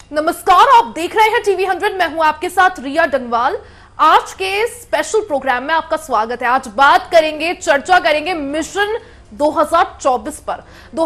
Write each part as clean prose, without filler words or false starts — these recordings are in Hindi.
नमस्कार, आप देख रहे हैं टीवी 100। मैं हूं आपके साथ रिया डनवाल। आज के स्पेशल प्रोग्राम में आपका स्वागत है। आज बात करेंगे, चर्चा करेंगे मिशन 2024 पर।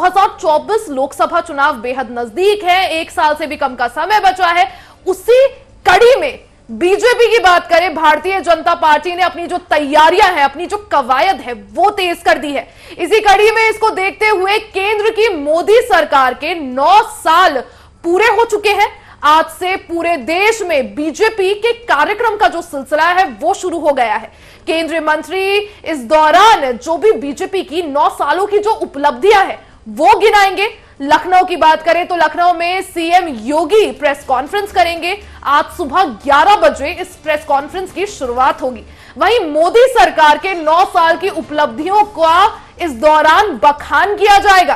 2024 लोकसभा चुनाव बेहद नजदीक है, एक साल से भी कम का समय बचा है। उसी कड़ी में बीजेपी की बात करें, भारतीय जनता पार्टी ने अपनी जो तैयारियां हैं, अपनी जो कवायद है वो तेज कर दी है। इसी कड़ी में इसको देखते हुए केंद्र की मोदी सरकार के 9 साल पूरे हो चुके हैं। आज से पूरे देश में बीजेपी के कार्यक्रम का जो सिलसिला है वो शुरू हो गया है। केंद्रीय मंत्री इस दौरान जो भी बीजेपी की 9 सालों की जो उपलब्धियां हैं वो गिनाएंगे। लखनऊ की बात करें तो लखनऊ में सीएम योगी प्रेस कॉन्फ्रेंस करेंगे। आज सुबह 11 बजे इस प्रेस कॉन्फ्रेंस की शुरुआत होगी। वहीं मोदी सरकार के 9 साल की उपलब्धियों का इस दौरान बखान किया जाएगा।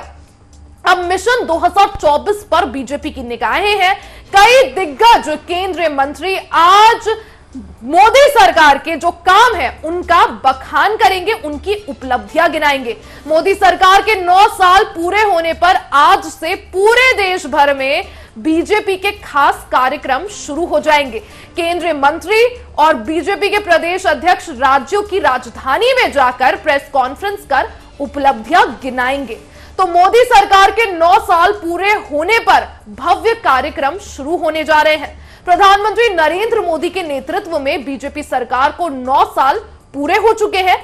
अब मिशन 2024 पर बीजेपी की निगाहें हैं। कई दिग्गज केंद्रीय मंत्री आज मोदी सरकार के जो काम है उनका बखान करेंगे, उनकी उपलब्धियां गिनाएंगे। मोदी सरकार के 9 साल पूरे होने पर आज से पूरे देश भर में बीजेपी के खास कार्यक्रम शुरू हो जाएंगे। केंद्रीय मंत्री और बीजेपी के प्रदेश अध्यक्ष राज्यों की राजधानी में जाकर प्रेस कॉन्फ्रेंस कर उपलब्धियां गिनाएंगे। तो मोदी सरकार के 9 साल पूरे होने पर भव्य कार्यक्रम शुरू होने जा रहे हैं। प्रधानमंत्री नरेंद्र मोदी के नेतृत्व में बीजेपी सरकार को 9 साल पूरे हो चुके हैं।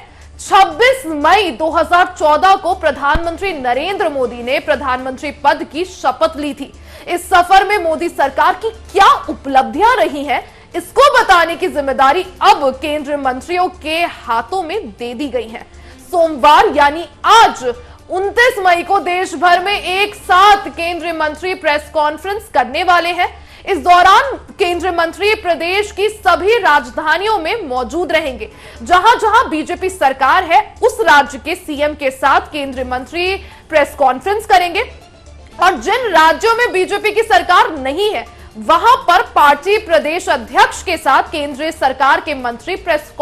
26 मई 2014 को प्रधानमंत्री नरेंद्र मोदी ने प्रधानमंत्री पद की शपथ ली थी। इस सफर में मोदी सरकार की क्या उपलब्धियां रही हैं, इसको बताने की जिम्मेदारी अब केंद्रीय मंत्रियों के हाथों में दे दी गई है। सोमवार यानी आज 29 मई को देश भर में एक साथ केंद्रीय मंत्री प्रेस कॉन्फ्रेंस करने वाले हैं। इस दौरान केंद्रीय मंत्री प्रदेश की सभी राजधानियों में मौजूद रहेंगे। जहां जहां बीजेपी सरकार है उस राज्य के सीएम के साथ केंद्रीय मंत्री प्रेस कॉन्फ्रेंस करेंगे। और जिन राज्यों में बीजेपी की सरकार नहीं है वहां पर पार्टी प्रदेश अध्यक्ष के साथ केंद्रीय सरकार के मंत्री प्रेस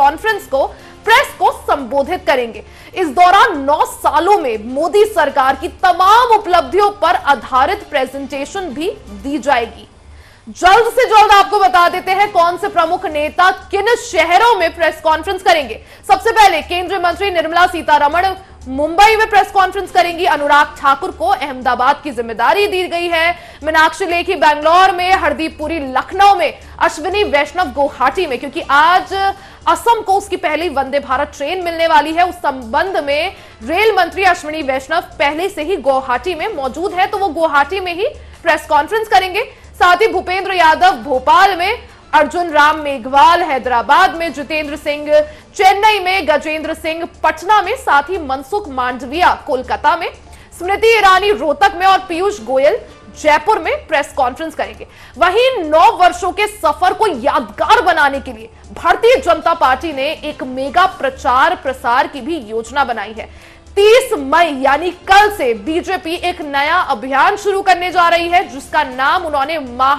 को संबोधित करेंगे। इस दौरान 9 सालों में मोदी सरकार की तमाम उपलब्धियों पर आधारित प्रेजेंटेशन भी दी जाएगी। जल्द से जल्द आपको बता देते हैं कौन से प्रमुख नेता किन शहरों में प्रेस कॉन्फ्रेंस करेंगे। सबसे पहले केंद्रीय मंत्री निर्मला सीतारमण मुंबई में प्रेस कॉन्फ्रेंस करेंगी। अनुराग ठाकुर को अहमदाबाद की जिम्मेदारी दी गई है। मीनाक्षी लेखी बैंगलोर में, हरदीप पुरी लखनऊ में, अश्विनी वैष्णव गुवाहाटी में, क्योंकि आज असम को उसकी पहली वंदे भारत ट्रेन मिलने वाली है। उस संबंध में रेल मंत्री अश्विनी वैष्णव पहले से ही गुवाहाटी में मौजूद है, तो वो गुवाहाटी में ही प्रेस कॉन्फ्रेंस करेंगे। साथ ही भूपेंद्र यादव भोपाल में, अर्जुन राम मेघवाल हैदराबाद में, जितेंद्र सिंह चेन्नई में, गजेंद्र सिंह पटना में, साथ ही मनसुख मांडविया कोलकाता में, स्मृति ईरानी रोहतक में और पीयूष गोयल जयपुर में प्रेस कॉन्फ्रेंस करेंगे। वहीं 9 वर्षों के सफर को यादगार बनाने के लिए भारतीय जनता पार्टी ने एक मेगा प्रचार प्रसार की भी योजना बनाई है। 30 मई यानी कल से बीजेपी एक नया अभियान शुरू करने जा रही है, जिसका नाम उन्होंने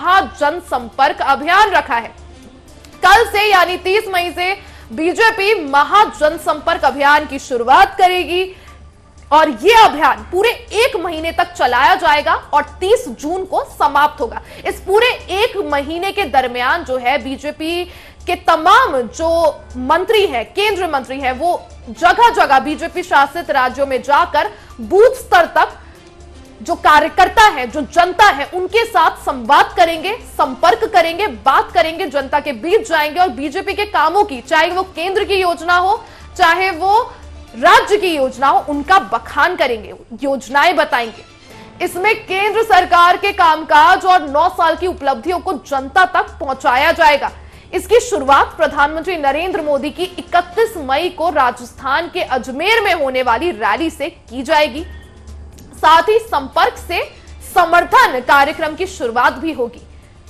महाजनसंपर्क अभियान रखा है। कल से यानी 30 मई से बीजेपी महाजनसंपर्क अभियान की शुरुआत करेगी और यह अभियान पूरे 1 महीने तक चलाया जाएगा और 30 जून को समाप्त होगा। इस पूरे 1 महीने के दरमियान जो है बीजेपी के तमाम जो मंत्री हैं, केंद्रीय मंत्री हैं, वो जगह जगह बीजेपी शासित राज्यों में जाकर बूथ स्तर तक जो कार्यकर्ता है, जो जनता है, उनके साथ संवाद करेंगे, संपर्क करेंगे, बात करेंगे, जनता के बीच जाएंगे और बीजेपी के कामों की, चाहे वो केंद्र की योजना हो चाहे वो राज्य की योजना हो, उनका बखान करेंगे, योजनाएं बताएंगे। इसमें केंद्र सरकार के कामकाज और 9 साल की उपलब्धियों को जनता तक पहुंचाया जाएगा। इसकी शुरुआत प्रधानमंत्री नरेंद्र मोदी की 31 मई को राजस्थान के अजमेर में होने वाली रैली से की जाएगी। साथ ही संपर्क से समर्थन कार्यक्रम की शुरुआत भी होगी।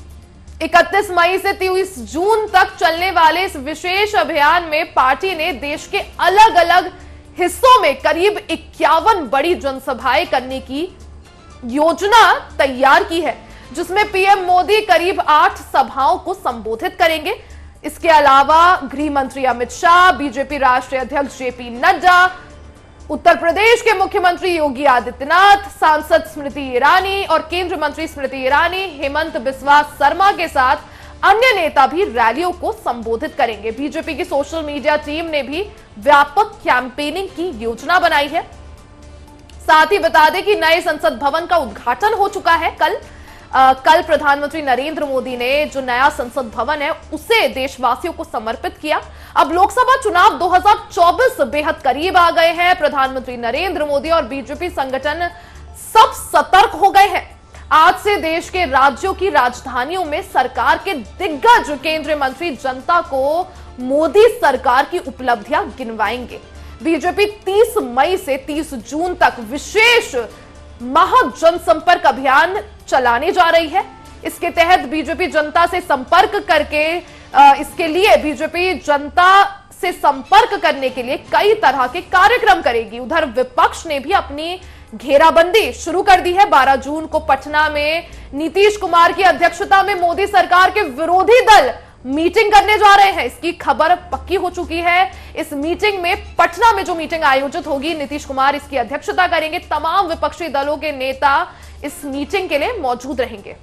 31 मई से 30 जून तक चलने वाले इस विशेष अभियान में पार्टी ने देश के अलग अलग हिस्सों में करीब 51 बड़ी जनसभाएं करने की योजना तैयार की है, जिसमें पीएम मोदी करीब 8 सभाओं को संबोधित करेंगे। इसके अलावा गृह मंत्री अमित शाह, बीजेपी राष्ट्रीय अध्यक्ष जेपी नड्डा, उत्तर प्रदेश के मुख्यमंत्री योगी आदित्यनाथ, सांसद स्मृति ईरानी और केंद्रीय मंत्री स्मृति ईरानी, हेमंत बिस्वा शर्मा के साथ अन्य नेता भी रैलियों को संबोधित करेंगे। बीजेपी की सोशल मीडिया टीम ने भी व्यापक कैंपेनिंग की योजना बनाई है। साथ ही बता दें कि नए संसद भवन का उद्घाटन हो चुका है। कल प्रधानमंत्री नरेंद्र मोदी ने जो नया संसद भवन है उसे देशवासियों को समर्पित किया। अब लोकसभा चुनाव 2024 बेहद करीब आ गए हैं। प्रधानमंत्री नरेंद्र मोदी और बीजेपी संगठन सब सतर्क हो गए हैं। आज से देश के राज्यों की राजधानियों में सरकार के दिग्गज केंद्रीय मंत्री जनता को मोदी सरकार की उपलब्धियां गिनवाएंगे। बीजेपी 30 मई से 30 जून तक विशेष महाजनसंपर्क अभियान चलाने जा रही है। इसके तहत बीजेपी जनता से संपर्क करके इसके लिए बीजेपी जनता से संपर्क करने के लिए कई तरह के कार्यक्रम करेगी। उधर विपक्ष ने भी अपनी घेराबंदी शुरू कर दी है। 12 जून को पटना में नीतीश कुमार की अध्यक्षता में मोदी सरकार के विरोधी दल मीटिंग करने जा रहे हैं। इसकी खबर पक्की हो चुकी है। इस मीटिंग में पटना में जो मीटिंग आयोजित होगी, नीतीश कुमार इसकी अध्यक्षता करेंगे। तमाम विपक्षी दलों के नेता इस मीटिंग के लिए मौजूद रहेंगे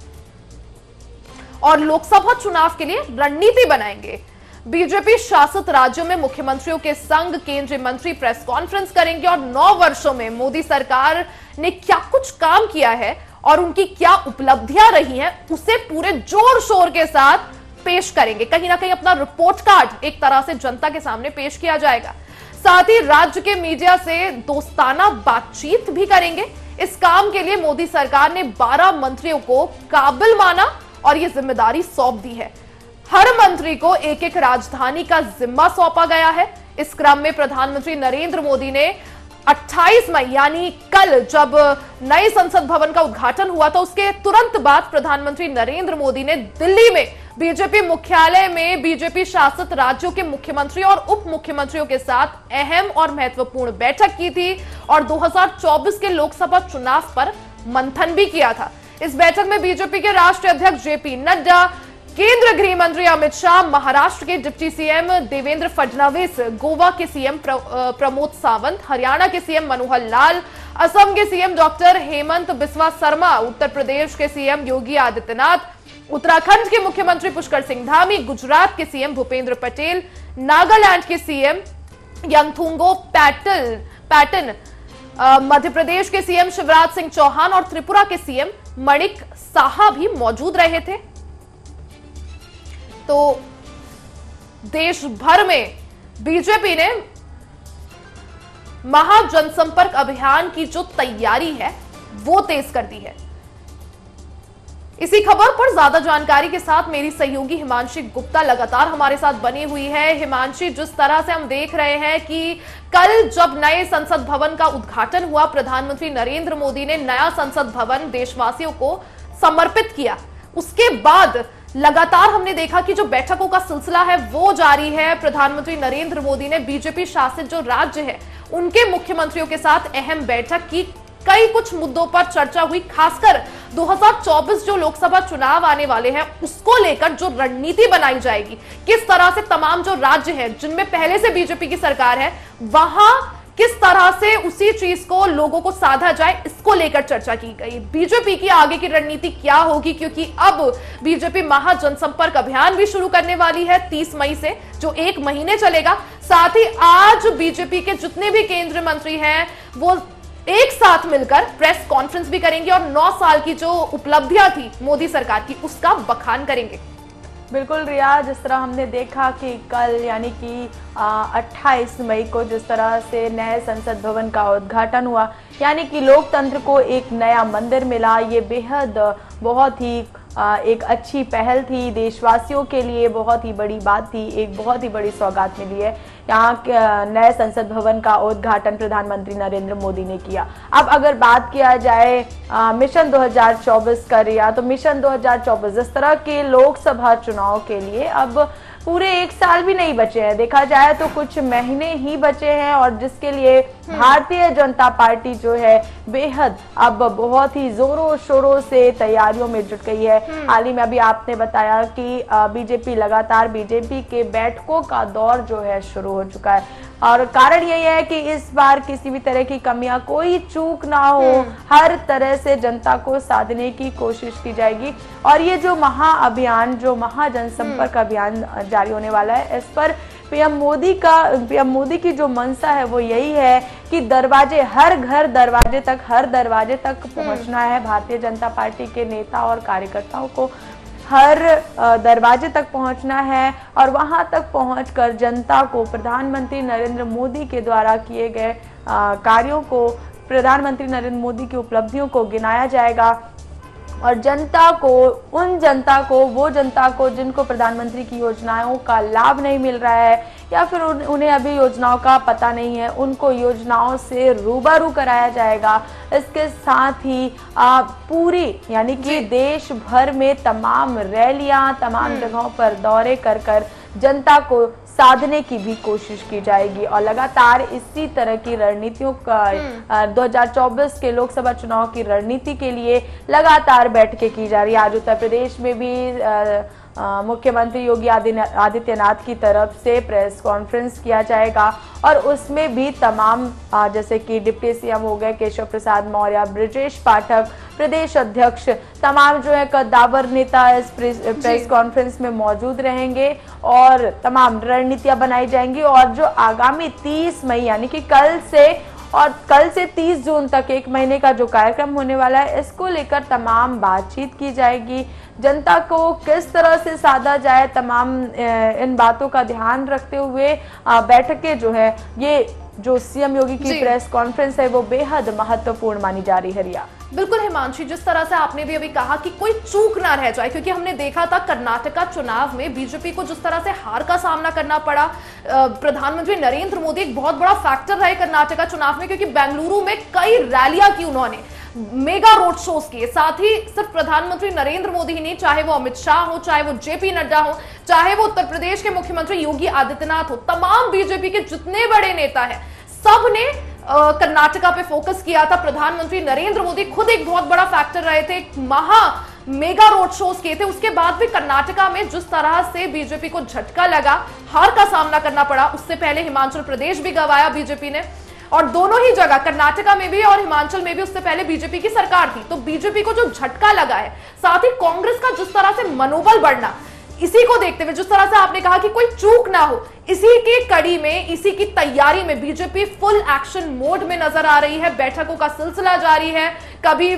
और लोकसभा चुनाव के लिए रणनीति बनाएंगे। बीजेपी शासित राज्यों में मुख्यमंत्रियों के संग केंद्रीय मंत्री प्रेस कॉन्फ्रेंस करेंगे और 9 वर्षों में मोदी सरकार ने क्या कुछ काम किया है और उनकी क्या उपलब्धियां रही हैं, उसे पूरे जोर शोर के साथ पेश करेंगे। कहीं ना कहीं अपना रिपोर्ट कार्ड एक तरह से जनता के सामने पेश किया जाएगा। साथ ही राज्य के मीडिया से दोस्ताना बातचीत भी करेंगे। इस काम के लिए मोदी सरकार ने 12 मंत्रियों को काबिल माना और यह जिम्मेदारी सौंप दी है। हर मंत्री को एक एक राजधानी का जिम्मा सौंपा गया है। इस क्रम में प्रधानमंत्री नरेंद्र मोदी ने 28 मई यानी कल जब नए संसद भवन का उद्घाटन हुआ था, उसके तुरंत बाद प्रधानमंत्री नरेंद्र मोदी ने दिल्ली में बीजेपी मुख्यालय में बीजेपी शासित राज्यों के मुख्यमंत्री और उप मुख्यमंत्रियों के साथ अहम और महत्वपूर्ण बैठक की थी और 2024 के लोकसभा चुनाव पर मंथन भी किया था। इस बैठक में बीजेपी के राष्ट्रीय अध्यक्ष जेपी नड्डा, केंद्रीय गृह मंत्री अमित शाह, महाराष्ट्र के डिप्टी सीएम देवेंद्र फडणवीस, गोवा के सीएम प्रमोद सावंत, हरियाणा के सीएम मनोहर लाल, असम के सीएम डॉक्टर हेमंत बिस्वा शर्मा, उत्तर प्रदेश के सीएम योगी आदित्यनाथ, उत्तराखंड के मुख्यमंत्री पुष्कर सिंह धामी, गुजरात के सीएम भूपेंद्र पटेल, नागालैंड के सीएम यंगथुंगो पैटन, मध्य प्रदेश के सीएम शिवराज सिंह चौहान और त्रिपुरा के सीएम मणिक साहा भी मौजूद रहे थे। तो देश भर में बीजेपी ने महाजनसंपर्क अभियान की जो तैयारी है वो तेज कर दी है। इसी खबर पर ज्यादा जानकारी के साथ मेरी सहयोगी हिमांशी गुप्ता लगातार हमारे साथ बनी हुई है। हिमांशी, जिस तरह से हम देख रहे हैं कि कल जब नए संसद भवन का उद्घाटन हुआ, प्रधानमंत्री नरेंद्र मोदी ने नया संसद भवन देशवासियों को समर्पित किया। उसके बाद लगातार हमने देखा कि जो बैठकों का सिलसिला है वो जारी है। प्रधानमंत्री नरेंद्र मोदी ने बीजेपी शासित जो राज्य है उनके मुख्यमंत्रियों के साथ अहम बैठक की। कई कुछ मुद्दों पर चर्चा हुई, खासकर 2024 जो लोकसभा चुनाव आने वाले हैं उसको लेकर जो रणनीति बनाई जाएगी, किस तरह से तमाम जो राज्य हैं जिनमें पहले से बीजेपी की सरकार है वहां किस तरह से उसी चीज को लोगों को साधा जाए, इसको लेकर चर्चा की गई। बीजेपी की आगे की रणनीति क्या होगी, क्योंकि अब बीजेपी महाजनसंपर्क अभियान भी शुरू करने वाली है 30 मई से, जो 1 महीने चलेगा। साथ ही आज बीजेपी के जितने भी केंद्रीय मंत्री हैं वो एक साथ मिलकर प्रेस कॉन्फ्रेंस भी करेंगे और 9 साल की जो उपलब्धियां थी मोदी सरकार की उसका बखान करेंगे। बिल्कुल रिया, जिस तरह हमने देखा कि कल यानी कि 28 मई को जिस तरह से नए संसद भवन का उद्घाटन हुआ, यानी कि लोकतंत्र को एक नया मंदिर मिला, ये बेहद बहुत ही एक अच्छी पहल थी। देशवासियों के लिए बहुत ही बड़ी बात थी, एक बहुत ही बड़ी सौगात मिली है। यहाँ नए संसद भवन का उद्घाटन प्रधानमंत्री नरेंद्र मोदी ने किया। अब अगर बात किया जाए मिशन 2024 का रिया, तो मिशन 2024 जिस तरह के लोकसभा चुनाव के लिए अब पूरे 1 साल भी नहीं बचे हैं, देखा जाए तो कुछ महीने ही बचे हैं, और जिसके लिए भारतीय जनता पार्टी जो है बेहद अब बहुत ही जोरों शोरों से तैयारियों में जुट गई है। हाल ही में अभी आपने बताया कि बीजेपी लगातार बीजेपी के बैठकों का दौर जो है शुरू हो चुका है। और कारण यही है कि इस बार किसी भी तरह की कमियां, कोई चूक ना हो, हर तरह से जनता को साधने की कोशिश की जाएगी। और ये जो महाअभियान, जो महाजनसंपर्क अभियान जारी होने वाला है, इस पर पीएम मोदी की जो मंशा है वो यही है कि दरवाजे, हर घर दरवाजे तक, हर दरवाजे तक पहुंचना है। भारतीय जनता पार्टी के नेता और कार्यकर्ताओं को हर दरवाजे तक पहुंचना है और वहां तक पहुंचकर जनता को प्रधानमंत्री नरेंद्र मोदी के द्वारा किए गए कार्यों को, प्रधानमंत्री नरेंद्र मोदी की उपलब्धियों को गिनाया जाएगा। और जनता को, वो जनता को जिनको प्रधानमंत्री की योजनाओं का लाभ नहीं मिल रहा है या फिर उन्हें अभी योजनाओं का पता नहीं है, उनको योजनाओं से रूबरू कराया जाएगा। इसके साथ ही पूरी, यानी कि देश भर में तमाम रैलियां, तमाम जगहों पर दौरे कर जनता को साधने की भी कोशिश की जाएगी। और लगातार इसी तरह की रणनीतियों का 2024 के लोकसभा चुनाव की रणनीति के लिए लगातार बैठकें की जा रही है। आज उत्तर प्रदेश में भी मुख्यमंत्री योगी आदित्यनाथ की तरफ से प्रेस कॉन्फ्रेंस किया जाएगा और उसमें भी तमाम जैसे कि डिप्टी सीएम हो गए केशव प्रसाद मौर्य, ब्रजेश पाठक, प्रदेश अध्यक्ष, तमाम जो है कद्दावर नेता इस प्रेस कॉन्फ्रेंस में मौजूद रहेंगे और तमाम रणनीतियां बनाई जाएंगी। और जो आगामी 30 मई यानी कि कल से 30 जून तक, एक महीने का जो कार्यक्रम होने वाला है, इसको लेकर तमाम बातचीत की जाएगी। जनता को किस तरह से साधा जाए, तमाम इन बातों का ध्यान रखते हुए बैठकें जो है, ये जो सीएम योगी की प्रेस कॉन्फ्रेंस है वो बेहद महत्वपूर्ण मानी जा रही है। रिया, बिल्कुल हिमांशी, जिस तरह से आपने भी अभी कहा कि कोई चूक ना रह जाए, क्योंकि हमने देखा था कर्नाटका चुनाव में बीजेपी को जिस तरह से हार का सामना करना पड़ा, प्रधानमंत्री नरेंद्र मोदी एक बहुत बड़ा फैक्टर रहे कर्नाटका चुनाव में, क्योंकि बेंगलुरु में कई रैलियां की उन्होंने, मेगा रोड शोज किए। साथ ही सिर्फ प्रधानमंत्री नरेंद्र मोदी ही नहीं, चाहे वो अमित शाह हो, चाहे वो जेपी नड्डा हो, चाहे वो उत्तर प्रदेश के मुख्यमंत्री योगी आदित्यनाथ हो, तमाम बीजेपी के जितने बड़े नेता हैं, सब ने कर्नाटका पे फोकस किया था। प्रधानमंत्री नरेंद्र मोदी खुद एक बहुत बड़ा फैक्टर रहे थे, मेगा रोड शोज किए थे। उसके बाद भी कर्नाटका में जिस तरह से बीजेपी को झटका लगा, हार का सामना करना पड़ा, उससे पहले हिमाचल प्रदेश भी गंवाया बीजेपी ने, और दोनों ही जगह कर्नाटका में भी और हिमाचल में भी उससे पहले बीजेपी की सरकार थी। तो बीजेपी को जो झटका लगा है, साथ ही कांग्रेस का जिस तरह से मनोबल बढ़ना, इसी को देखते हुए जिस तरह से आपने कहा कि कोई चूक ना हो, इसी की कड़ी में, इसी की तैयारी में बीजेपी फुल एक्शन मोड में नजर आ रही है। बैठकों का सिलसिला जारी है। कभी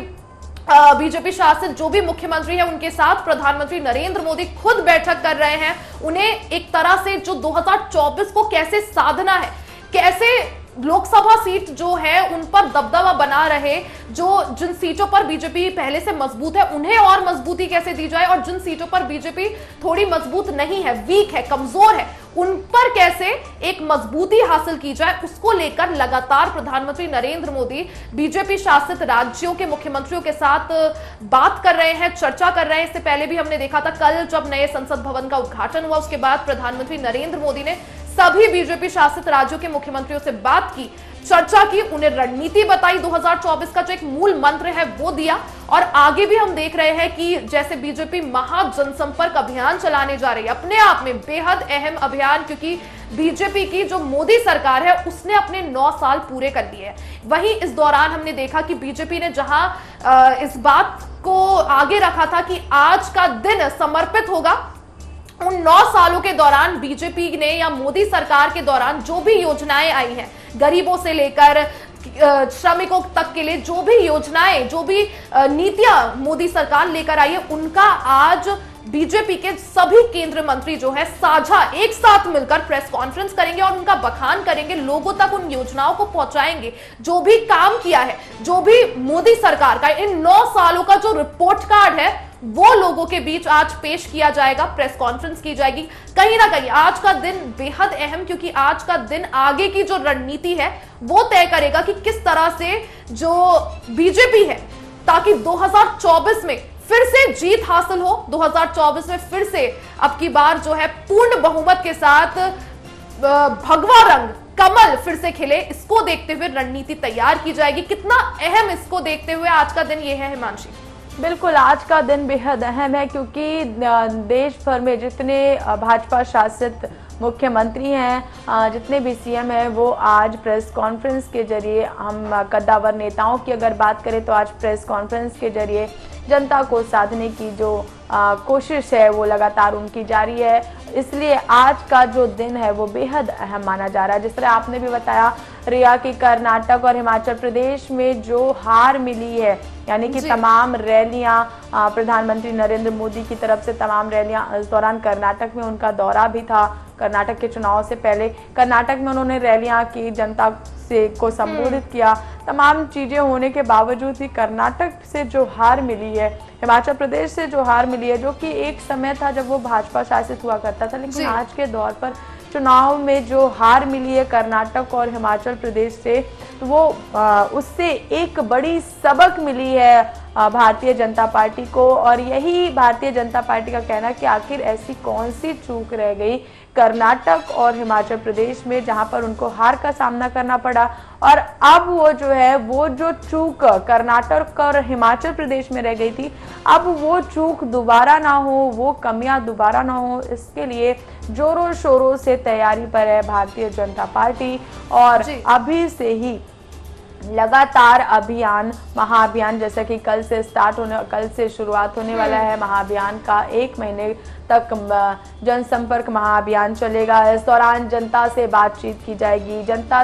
बीजेपी शासित जो भी मुख्यमंत्री है उनके साथ प्रधानमंत्री नरेंद्र मोदी खुद बैठक कर रहे हैं। उन्हें एक तरह से जो 2024 को कैसे साधना है, कैसे लोकसभा सीट जो है उन पर दबदबा बना रहे, जिन सीटों पर बीजेपी पहले से मजबूत है उन्हें और मजबूती कैसे दी जाए, और जिन सीटों पर बीजेपी थोड़ी मजबूत नहीं है, वीक है, कमजोर है, उन पर कैसे एक मजबूती हासिल की जाए, उसको लेकर लगातार प्रधानमंत्री नरेंद्र मोदी बीजेपी शासित राज्यों के मुख्यमंत्रियों के साथ बात कर रहे हैं, चर्चा कर रहे हैं। इससे पहले भी हमने देखा था, कल जब नए संसद भवन का उद्घाटन हुआ, उसके बाद प्रधानमंत्री नरेंद्र मोदी ने सभी बीजेपी शासित राज्यों के मुख्यमंत्रियों से बात की, चर्चा की, उन्हें रणनीति बताई, 2024 का जो एक मूल मंत्र है वो दिया। और आगे भी हम देख रहे हैं कि जैसे बीजेपी महाजनसंपर्क अभियान चलाने जा रही है, अपने आप में बेहद अहम अभियान, क्योंकि बीजेपी की जो मोदी सरकार है उसने अपने 9 साल पूरे कर लिए हैं। वहीं इस दौरान हमने देखा कि बीजेपी ने जहां इस बात को आगे रखा था कि आज का दिन समर्पित होगा उन 9 सालों के दौरान बीजेपी ने या मोदी सरकार के दौरान जो भी योजनाएं आई हैं, गरीबों से लेकर श्रमिकों तक के लिए जो भी योजनाएं, जो भी नीतियां मोदी सरकार लेकर आई है, उनका आज बीजेपी के सभी केंद्रीय मंत्री जो है साझा एक साथ मिलकर प्रेस कॉन्फ्रेंस करेंगे और उनका बखान करेंगे, लोगों तक उन योजनाओं को पहुंचाएंगे, जो भी काम किया है, जो भी मोदी सरकार का इन 9 सालों का जो रिपोर्ट कार्ड है वो लोगों के बीच आज पेश किया जाएगा, प्रेस कॉन्फ्रेंस की जाएगी। कहीं ना कहीं आज का दिन बेहद अहम, क्योंकि आज का दिन आगे की जो रणनीति है वो तय करेगा कि किस तरह से जो बीजेपी है, ताकि 2024 में फिर से जीत हासिल हो, 2024 में फिर से अब की बार जो है पूर्ण बहुमत के साथ भगवा रंग कमल फिर से खिले, इसको देखते हुए रणनीति तैयार की जाएगी। कितना अहम इसको देखते हुए आज का दिन ये है हिमांशी। बिल्कुल, आज का दिन बेहद अहम है क्योंकि देश भर में जितने भाजपा शासित मुख्यमंत्री हैं, जितने भी सीएम हैं, वो आज प्रेस कॉन्फ्रेंस के जरिए, हम कद्दावर नेताओं की अगर बात करें तो आज प्रेस कॉन्फ्रेंस के जरिए जनता को साधने की जो कोशिश है वो लगातार उनकी जारी है। इसलिए आज का जो दिन है वो बेहद अहम माना जा रहा है। जिस तरह आपने भी बताया, रिया की कर्नाटक और हिमाचल प्रदेश में जो हार मिली है, यानी कि तमाम रैलियां, प्रधानमंत्री नरेंद्र मोदी की तरफ से तमाम रैलियां, इस दौरान कर्नाटक में उनका दौरा भी था। कर्नाटक के चुनाव से पहले कर्नाटक में उन्होंने रैलियां की, जनता को संबोधित किया। तमाम चीजें होने के बावजूद ही कर्नाटक से जो हार मिली है, हिमाचल प्रदेश से जो हार मिली है, जो कि एक समय था जब वो भाजपा शासित हुआ करता था, लेकिन आज के दौर पर चुनाव में जो हार मिली है कर्नाटक और हिमाचल प्रदेश से, तो वो उससे एक बड़ी सबक मिली है भारतीय जनता पार्टी को। और यही भारतीय जनता पार्टी का कहना है कि आखिर ऐसी कौन सी चूक रह गई कर्नाटक और हिमाचल प्रदेश में जहां पर उनको हार का सामना करना पड़ा, और अब वो जो है, वो जो चूक कर्नाटक और हिमाचल प्रदेश में रह गई थी, अब वो चूक दोबारा ना हो, वो कमियां दोबारा ना हो, इसके लिए जोरों शोरों से तैयारी पर है भारतीय जनता पार्टी। और अभी से ही लगातार अभियान, महाअभियान, जैसा कि कल से शुरुआत होने वाला है महाअभियान का। 1 महीने तक जनसंपर्क महाअभियान चलेगा। इस दौरान जनता से बातचीत की जाएगी, जनता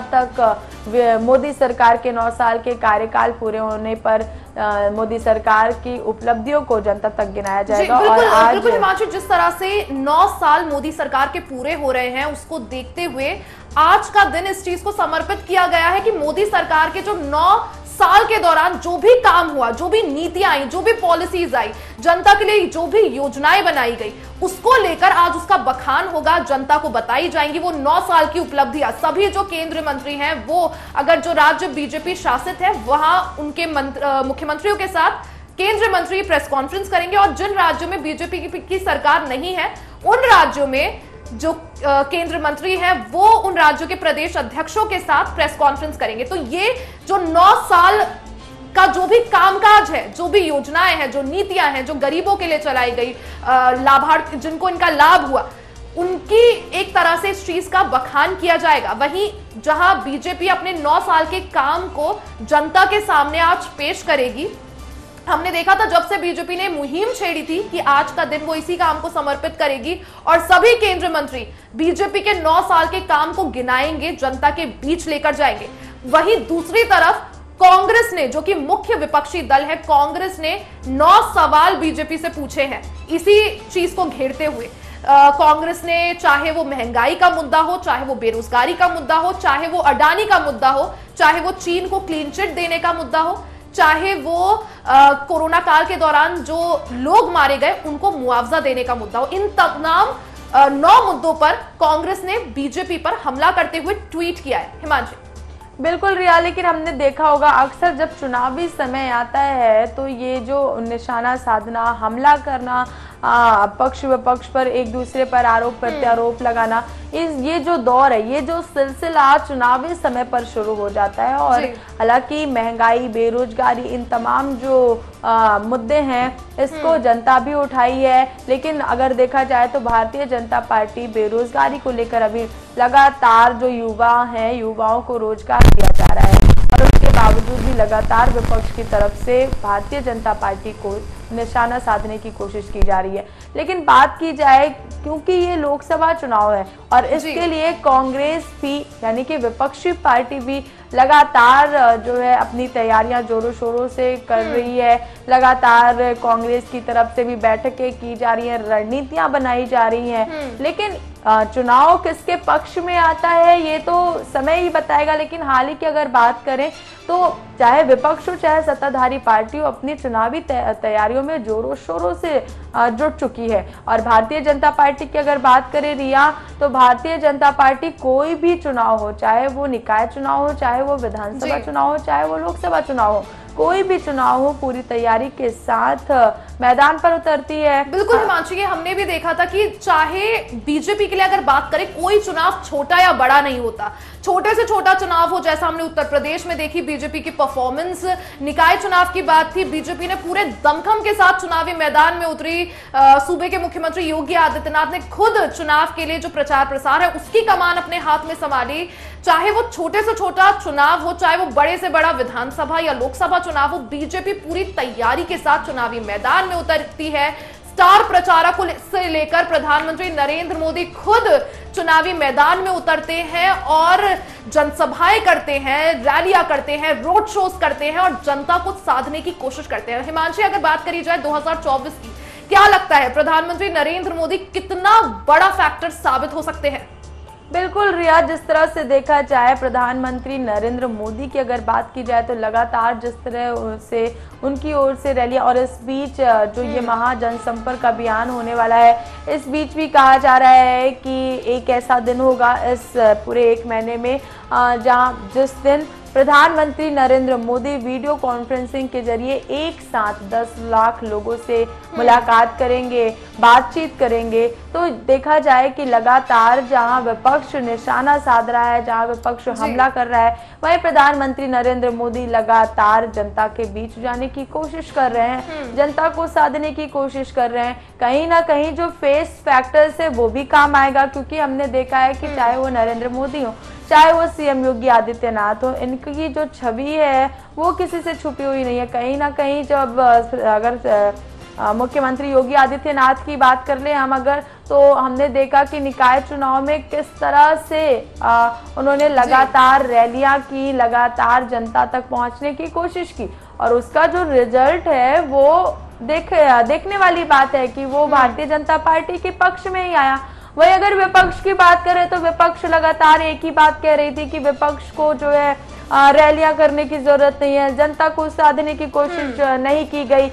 तक मोदी सरकार के 9 साल के कार्यकाल पूरे होने पर मोदी सरकार की उपलब्धियों को जनता तक गिनाया जाएगा। और आज हिमांशु, जिस तरह से 9 साल मोदी सरकार के पूरे हो रहे हैं, उसको देखते हुए आज का दिन इस चीज को समर्पित किया गया है कि मोदी सरकार के जो 9 साल के दौरान जो भी काम हुआ, जो भी नीतियां आई, जो भी पॉलिसीज आई, जनता के लिए जो भी योजनाएं बनाई गई, उसको लेकर आज उसका बखान होगा, जनता को बताई जाएंगी वो 9 साल की उपलब्धियां। सभी जो केंद्रीय मंत्री हैं, वो अगर जो राज्य बीजेपी शासित है, वहां उनके मुख्यमंत्रियों के साथ केंद्रीय मंत्री प्रेस कॉन्फ्रेंस करेंगे, और जिन राज्यों में बीजेपी की सरकार नहीं है, उन राज्यों में जो केंद्रीय मंत्री हैं, वो उन राज्यों के प्रदेश अध्यक्षों के साथ प्रेस कॉन्फ्रेंस करेंगे। तो ये जो 9 साल का जो भी कामकाज है, जो भी योजनाएं हैं, जो नीतियां हैं, जो गरीबों के लिए चलाई गई, लाभार्थी जिनको इनका लाभ हुआ, उनकी एक तरह से इस चीज का बखान किया जाएगा। वहीं जहां बीजेपी अपने 9 साल के काम को जनता के सामने आज पेश करेगी, हमने देखा था जब से बीजेपी ने मुहिम छेड़ी थी कि आज का दिन वो इसी काम को समर्पित करेगी, और सभी केंद्रीय मंत्री बीजेपी के 9 साल के काम को गिनाएंगे, जनता के बीच लेकर जाएंगे। वहीं दूसरी तरफ कांग्रेस ने, जो कि मुख्य विपक्षी दल है, कांग्रेस ने 9 सवाल बीजेपी से पूछे हैं इसी चीज को घेरते हुए। कांग्रेस ने, चाहे वो महंगाई का मुद्दा हो, चाहे वो बेरोजगारी का मुद्दा हो, चाहे वो अडानी का मुद्दा हो, चाहे वो चीन को क्लीन चिट देने का मुद्दा हो, चाहे वो कोरोना काल के दौरान जो लोग मारे गए उनको मुआवजा देने का मुद्दा हो, इन तमाम 9 मुद्दों पर कांग्रेस ने बीजेपी पर हमला करते हुए ट्वीट किया है। हिमांशु, बिल्कुल रिया, लेकिन हमने देखा होगा अक्सर जब चुनावी समय आता है तो ये जो निशाना साधना, हमला करना, पक्ष विपक्ष पर एक दूसरे पर आरोप प्रत्यारोप लगाना, ये जो दौर है, ये जो सिलसिला चुनावी समय पर शुरू हो जाता है। और हालांकि महंगाई, बेरोजगारी, इन तमाम जो मुद्दे हैं, इसको जनता भी उठाई है, लेकिन अगर देखा जाए तो भारतीय जनता पार्टी बेरोजगारी को लेकर अभी लगातार जो युवा हैं, युवाओं को रोजगार दिया जा रहा है, और उसके बावजूद भी लगातार विपक्ष की तरफ से भारतीय जनता पार्टी को निशाना साधने की कोशिश की जा रही है। लेकिन बात की जाए, क्योंकि ये लोकसभा चुनाव है और इसके लिए कांग्रेस भी, यानी कि विपक्षी पार्टी भी लगातार जो है अपनी तैयारियां जोरों शोरों से कर रही है। लगातार कांग्रेस की तरफ से भी बैठकें की जा रही हैं, रणनीतियां बनाई जा रही हैं, लेकिन चुनाव किसके पक्ष में आता है ये तो समय ही बताएगा। लेकिन हाल ही की अगर बात करें तो चाहे विपक्ष हो चाहे सत्ताधारी पार्टी हो, अपनी चुनावी तैयारियों में जोरों शोरों से जुट चुकी है। और भारतीय जनता पार्टी की अगर बात करें रिया, तो भारतीय जनता पार्टी कोई भी चुनाव हो, चाहे वो निकाय चुनाव हो, चाहे वो विधानसभा चुनाव हो, चाहे वो लोकसभा चुनाव हो, कोई भी चुनाव हो पूरी तैयारी के साथ मैदान पर उतरती है। बिल्कुल हिमांशु, ये हमने भी देखा था कि चाहे बीजेपी के लिए अगर बात करें, कोई चुनाव छोटा या बड़ा नहीं होता। छोटे से छोटा चुनाव हो, जैसा हमने उत्तर प्रदेश में देखी बीजेपी की परफॉर्मेंस, निकाय चुनाव की बात थी, बीजेपी ने पूरे दमखम के साथ चुनावी मैदान में उतरी। सूबे के मुख्यमंत्री योगी आदित्यनाथ ने खुद चुनाव के लिए जो प्रचार प्रसार है उसकी कमान अपने हाथ में संभाली। चाहे वो छोटे से छोटा चुनाव हो, चाहे वो बड़े से बड़ा विधानसभा या लोकसभा चुनाव हो, बीजेपी पूरी तैयारी के साथ चुनावी मैदान में उतरती है। स्टार प्रचारकों से लेकर प्रधानमंत्री नरेंद्र मोदी खुद चुनावी मैदान में उतरते हैं और जनसभाएं करते हैं, रैलियां करते हैं, रोड शोज करते हैं और जनता को साधने की कोशिश करते हैं। हिमांशी, अगर बात करी जाए 2024 की, क्या लगता है प्रधानमंत्री नरेंद्र मोदी कितना बड़ा फैक्टर साबित हो सकते हैं? बिल्कुल रिया, जिस तरह से देखा जाए प्रधानमंत्री नरेंद्र मोदी की अगर बात की जाए तो लगातार जिस तरह से उनकी ओर से रैली, और इस बीच जो ये महा जनसंपर्क अभियान होने वाला है, इस बीच भी कहा जा रहा है कि एक ऐसा दिन होगा इस पूरे एक महीने में जिस दिन प्रधानमंत्री नरेंद्र मोदी वीडियो कॉन्फ्रेंसिंग के जरिए एक साथ 10 लाख लोगों से मुलाकात करेंगे, बातचीत करेंगे। तो देखा जाए कि लगातार जहां विपक्ष निशाना साध रहा है, जहां विपक्ष हमला कर रहा है, वहीं प्रधानमंत्री नरेंद्र मोदी लगातार जनता के बीच जाने की कोशिश कर रहे हैं, जनता को साधने की कोशिश कर रहे हैं। कहीं ना कहीं जो फेस फैक्टर्स है वो भी काम आएगा, क्योंकि हमने देखा है कि चाहे वो नरेंद्र मोदी हो, चाहे वो सीएम योगी आदित्यनाथ हो, इनकी जो छवि है वो किसी से छुपी हुई नहीं है। कहीं ना कहीं जब अगर मुख्यमंत्री योगी आदित्यनाथ की बात कर ले हम अगर, तो हमने देखा कि निकाय चुनाव में किस तरह से उन्होंने लगातार रैलियां की, लगातार जनता तक पहुंचने की कोशिश की, और उसका जो रिजल्ट है वो देखने वाली बात है कि वो भारतीय जनता पार्टी के पक्ष में ही आया। वही अगर विपक्ष की बात करें तो विपक्ष लगातार एक ही बात कह रही थी कि विपक्ष को जो है रैलियां करने की जरूरत नहीं है, जनता को साधने की कोशिश नहीं की गई,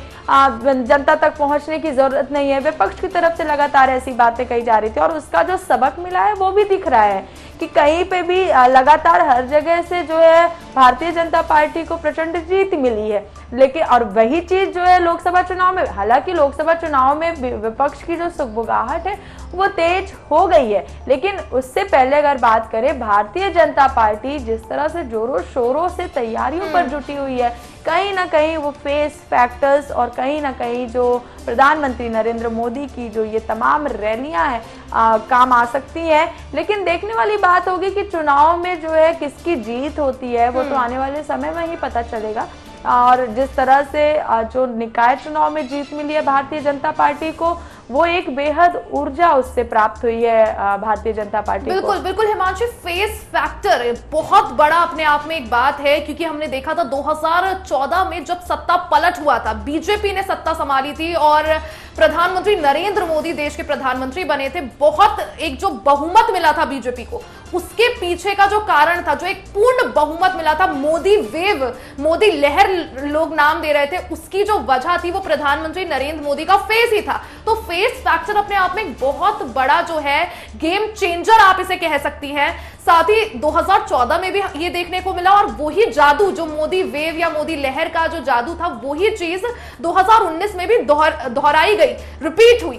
जनता तक पहुंचने की जरूरत नहीं है। विपक्ष की तरफ से लगातार ऐसी बातें कही जा रही थी, और उसका जो सबक मिला है वो भी दिख रहा है कि कहीं पे भी लगातार हर जगह से जो है भारतीय जनता पार्टी को प्रचंड जीत मिली है। लेकिन और वही चीज जो है लोकसभा चुनाव में, हालांकि लोकसभा चुनाव में विपक्ष की जो सुगबुगाहट है वो तेज हो गई है, लेकिन उससे पहले अगर बात करें भारतीय जनता पार्टी जिस तरह से जोरों शोरों से तैयारियों पर जुटी हुई है, कहीं ना कहीं वो फेस फैक्टर्स और कहीं ना कहीं जो प्रधानमंत्री नरेंद्र मोदी की जो ये तमाम रैलियां हैं काम आ सकती हैं। लेकिन देखने वाली बात होगी कि चुनाव में जो है किसकी जीत होती है वो तो आने वाले समय में ही पता चलेगा। और जिस तरह से जो निकाय चुनाव में जीत मिली है भारतीय जनता पार्टी को, वो एक बेहद ऊर्जा उससे प्राप्त हुई है भारतीय जनता पार्टी को। बिल्कुल बिल्कुल हिमांशु, फेस फैक्टर बहुत बड़ा अपने आप में एक बात है, क्योंकि हमने देखा था 2014 में जब सत्ता पलट हुआ था, बीजेपी ने सत्ता संभाली थी और प्रधानमंत्री नरेंद्र मोदी देश के प्रधानमंत्री बने थे। बहुत एक जो बहुमत मिला था बीजेपी को, उसके पीछे का जो कारण था, जो एक पूर्ण बहुमत मिला था, मोदी वेव, मोदी लहर लोग नाम दे रहे थे, उसकी जो वजह थी वो प्रधानमंत्री नरेंद्र मोदी का फेस ही था। तो फेस फैक्टर अपने आप में एक बहुत बड़ा जो है गेम चेंजर आप इसे कह सकती हैं। साथ ही 2014 में भी ये देखने को मिला, और वही जादू जो मोदी वेव या मोदी लहर का जो जादू था, वही चीज 2019 में भी दोहराई गई, रिपीट हुई।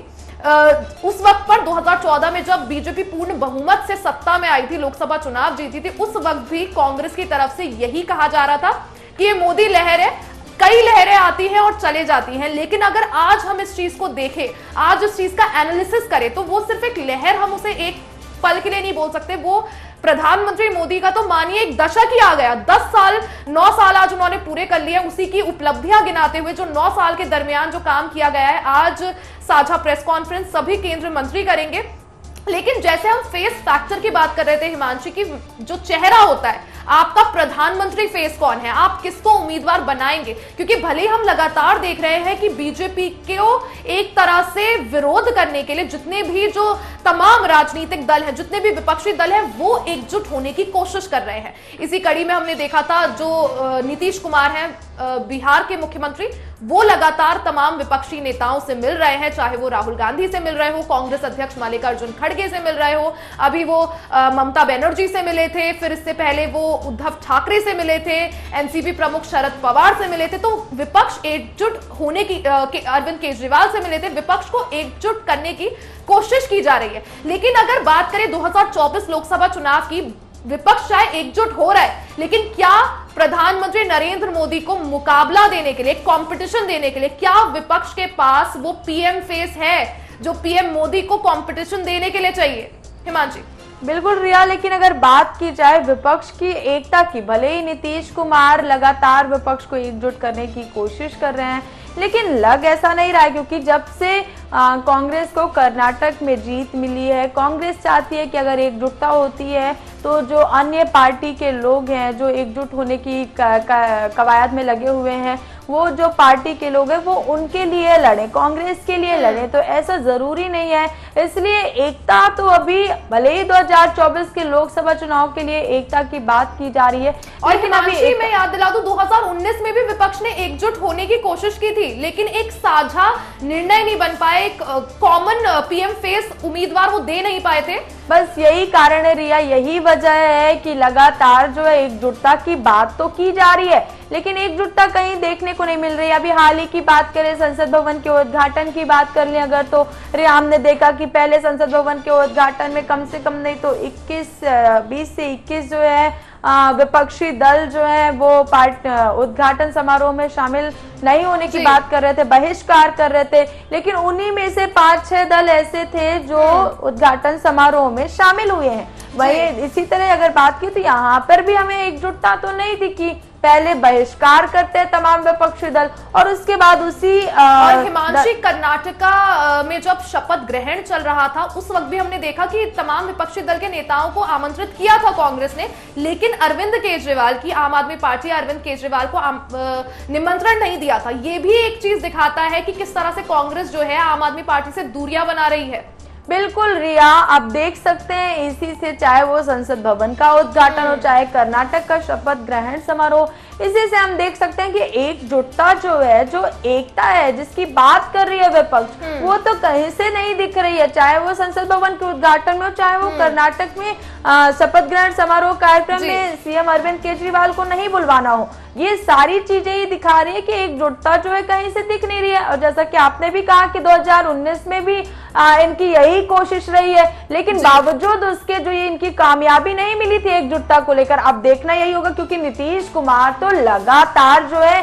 उस वक्त पर 2014 में जब बीजेपी पूर्ण बहुमत से सत्ता में आई थी, लोकसभा चुनाव जीती थी, उस वक्त भी कांग्रेस की तरफ से यही कहा जा रहा था कि ये मोदी लहर है, कई लहरें आती हैं और चले जाती हैं। लेकिन अगर आज हम इस चीज को देखें, आज इस चीज का एनालिसिस करें, तो वो सिर्फ एक लहर हम उसे एक पल के लिए नहीं बोल सकते। वो प्रधानमंत्री मोदी का तो मानिए एक दशक ही आ गया, 10 साल 9 साल आज उन्होंने पूरे कर लिए, उसी की उपलब्धियां गिनाते हुए जो 9 साल के दरमियान जो काम किया गया है, आज साझा प्रेस कॉन्फ्रेंस सभी केंद्रीय मंत्री करेंगे। लेकिन जैसे हम फेस फैक्टर की बात कर रहे थे हिमांशी, की जो चेहरा होता है, आपका प्रधानमंत्री फेस कौन है, आप किसको उम्मीदवार बनाएंगे? क्योंकि भले ही हम लगातार देख रहे हैं कि बीजेपी को एक तरह से विरोध करने के लिए जितने भी जो तमाम राजनीतिक दल हैं, जितने भी विपक्षी दल हैं, वो एकजुट होने की कोशिश कर रहे हैं। इसी कड़ी में हमने देखा था जो नीतीश कुमार हैं, बिहार के मुख्यमंत्री, वो लगातार तमाम विपक्षी नेताओं से मिल रहे हैं, चाहे वो राहुल गांधी से मिल रहे हो, कांग्रेस अध्यक्ष मल्लिकार्जुन खड़गे से मिल रहे हो, अभी वो ममता बनर्जी से मिले थे, फिर इससे पहले वो उद्धव ठाकरे से मिले थे, एनसीपी प्रमुख शरद पवार से मिले थे। तो विपक्ष एकजुट होने की अरविंद केजरीवाल से मिले थे, विपक्ष को एकजुट करने की कोशिश की जा रही है। लेकिन अगर बात करें 2024 लोकसभा चुनाव की, विपक्ष चाहे एकजुट हो रहा है, लेकिन क्या प्रधानमंत्री नरेंद्र मोदी को मुकाबला देने के लिए, कंपटीशन देने के लिए, क्या विपक्ष के पास वो पीएम फेस है जो पीएम मोदी को कंपटीशन देने के लिए चाहिए? हिमांशी। बिल्कुल रिया, लेकिन अगर बात की जाए विपक्ष की एकता की, भले ही नीतीश कुमार लगातार विपक्ष को एकजुट करने की कोशिश कर रहे हैं, लेकिन लग ऐसा नहीं रहा है, क्योंकि जब से कांग्रेस को कर्नाटक में जीत मिली है, कांग्रेस चाहती है कि अगर एकजुटता होती है तो जो अन्य पार्टी के लोग हैं जो एकजुट होने की कवायद में लगे हुए हैं, वो जो पार्टी के लोग हैं वो उनके लिए लड़े, कांग्रेस के लिए लड़े। तो ऐसा जरूरी नहीं है, इसलिए एकता तो अभी भले ही 2024 के लोकसभा चुनाव के लिए एकता की बात की जा रही है। और हिमांशी, मैं याद दिला दूं 2019 में भी विपक्ष ने एकजुट होने की कोशिश की थी, लेकिन एक साझा निर्णय नहीं बन पाए, एक कॉमन पीएम फेस उम्मीदवार वो दे नहीं पाए थे। बस यही कारण है रिया, यही वजह है कि लगातार जो है एकजुटता की बात तो की जा रही है, लेकिन एकजुटता कहीं देखने को नहीं मिल रही। अभी हाल ही की बात करें, संसद भवन के उद्घाटन की बात कर लें अगर, तो रिया हमने देखा कि पहले संसद भवन के उद्घाटन में कम से कम नहीं तो 20 से 21 जो है विपक्षी दल जो है वो उद्घाटन समारोह में शामिल नहीं होने की बात कर रहे थे, बहिष्कार कर रहे थे, लेकिन उन्हीं में से 5-6 दल ऐसे थे जो उद्घाटन समारोह में शामिल हुए हैं। वही इसी तरह अगर बात की तो यहाँ पर भी हमें एकजुटता तो नहीं दिखी, पहले बहिष्कार करते हैं तमाम विपक्षी दल और उसके बाद उसी और हिमांशी, कर्नाटका में जब शपथ ग्रहण चल रहा था उस वक्त भी हमने देखा कि तमाम विपक्षी दल के नेताओं को आमंत्रित किया था कांग्रेस ने, लेकिन अरविंद केजरीवाल की आम आदमी पार्टी अरविंद केजरीवाल को निमंत्रण नहीं दिया था। ये भी एक चीज दिखाता है कि किस तरह से कांग्रेस जो है आम आदमी पार्टी से दूरियां बना रही है। बिल्कुल रिया, आप देख सकते हैं इसी से, चाहे वो संसद भवन का उद्घाटन हो, चाहे कर्नाटक का शपथ ग्रहण समारोह, इसी से हम देख सकते हैं कि एकजुटता जो है, जो एकता है जिसकी बात कर रही है विपक्ष, वो तो कहीं से नहीं दिख रही है। चाहे वो संसद भवन के उद्घाटन में हो, चाहे वो कर्नाटक में शपथ ग्रहण समारोह कार्यक्रम में सीएम अरविंद केजरीवाल को नहीं बुलवाना हो, ये सारी चीजें ही दिखा रही है कि एकजुटता जो है कहीं से दिख नहीं रही है। और जैसा कि आपने भी कहा कि 2019 में भी इनकी यही कोशिश रही है, लेकिन बावजूद उसके जो ये इनकी कामयाबी नहीं मिली थी एकजुटता को लेकर। अब देखना यही होगा, क्योंकि नीतीश कुमार तो लगातार जो है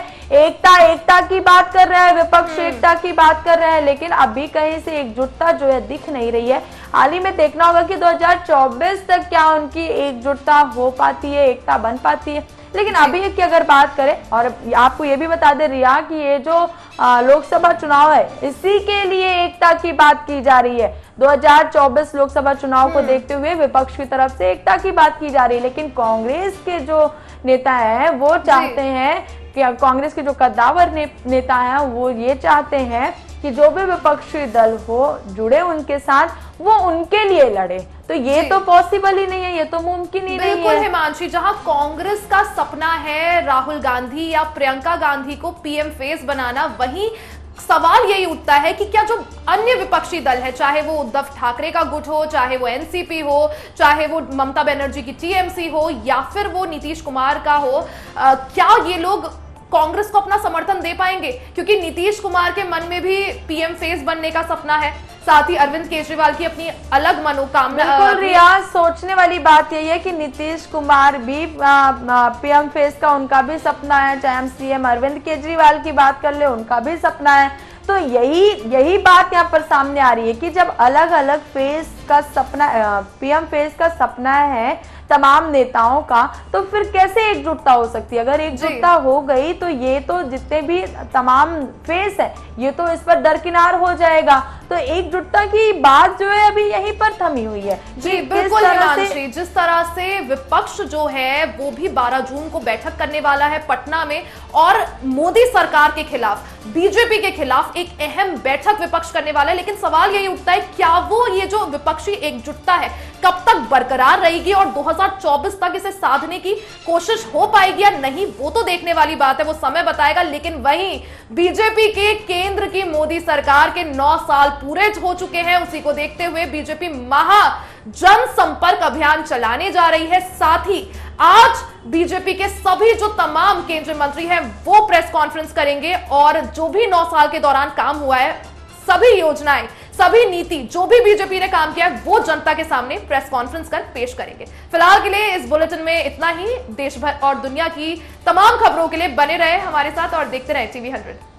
एकता की बात कर रहा है, विपक्ष एकता की बात कर रहा है, लेकिन अभी कहीं से एकजुटता जो है दिख नहीं रही है। हाल ही में देखना होगा कि 2024 तक क्या उनकी एकजुटता हो पाती है, एकता बन पाती है। लेकिन अभी की अगर बात करें, और आपको ये भी बता दे रिया कि ये जो लोकसभा चुनाव है इसी के लिए एकता की बात की जा रही है। 2024 लोकसभा चुनाव को देखते हुए विपक्ष की तरफ से एकता की बात की जा रही है, लेकिन कांग्रेस के जो नेता हैं वो चाहते हैं कि कांग्रेस के जो कद्दावर नेता हैं वो ये चाहते हैं कि जो भी विपक्षी दल हो जुड़े उनके साथ, वो उनके लिए लड़े। तो ये तो पॉसिबल ही नहीं है, ये तो मुमकिन ही नहीं है। बिल्कुल हिमांशी, जहां कांग्रेस का सपना है राहुल गांधी या प्रियंका गांधी को पीएम फेस बनाना, वहीं सवाल यही उठता है कि क्या जो अन्य विपक्षी दल है, चाहे वो उद्धव ठाकरे का गुट हो, चाहे वो एनसीपी हो, चाहे वो ममता बनर्जी की टीएमसी हो, या फिर वो नीतीश कुमार का हो, क्या ये लोग कांग्रेस को अपना समर्थन दे पाएंगे? क्योंकि नीतीश कुमार के मन में भी पीएम फेस बनने का सपना है, साथ ही अरविंद केजरीवाल की अपनी अलग मनोकामना। बिल्कुल रिया, सोचने वाली बात यही है कि नीतीश कुमार भी पीएम फेस का उनका भी सपना है, चाहे हम सीएम अरविंद केजरीवाल की बात कर ले, उनका भी सपना है। तो यही बात यहाँ पर सामने आ रही है कि जब अलग अलग फेस का सपना, पीएम फेस का सपना है तमाम नेताओं का, तो फिर कैसे एकजुटता हो सकती है? अगर एकजुटता हो गई तो ये तो जितने भी तमाम फेस है ये तो इस पर दरकिनार हो जाएगा। तो एकजुटता की बात जो है अभी यहीं पर थमी हुई है। जी बिल्कुल हिमांशी, जिस तरह से विपक्ष जो है वो भी 12 जून को बैठक करने वाला है पटना में और मोदी सरकार के खिलाफ, बीजेपी के खिलाफ एक अहम बैठक विपक्ष करने वाला है। लेकिन सवाल यही उठता है, क्या वो ये जो विपक्षी एकजुटता है कब तक बरकरार रहेगी और 2024 तक इसे साधने की कोशिश हो पाएगी या नहीं, वो तो देखने वाली बात है, वो समय बताएगा। लेकिन वहीं बीजेपी के केंद्र की मोदी सरकार के 9 साल पूरे हो चुके हैं, उसी को देखते हुए बीजेपी महा जनसंपर्क अभियान चलाने जा रही है। साथ ही आज बीजेपी के सभी जो तमाम केंद्रीय मंत्री हैं वो प्रेस कॉन्फ्रेंस करेंगे और जो भी 9 साल के दौरान काम हुआ है, सभी योजनाएं, सभी नीति, जो भी बीजेपी ने काम किया है वो जनता के सामने प्रेस कॉन्फ्रेंस कर पेश करेंगे। फिलहाल के लिए इस बुलेटिन में इतना ही। देश भर और दुनिया की तमाम खबरों के लिए बने रहे हमारे साथ और देखते रहे TV 100।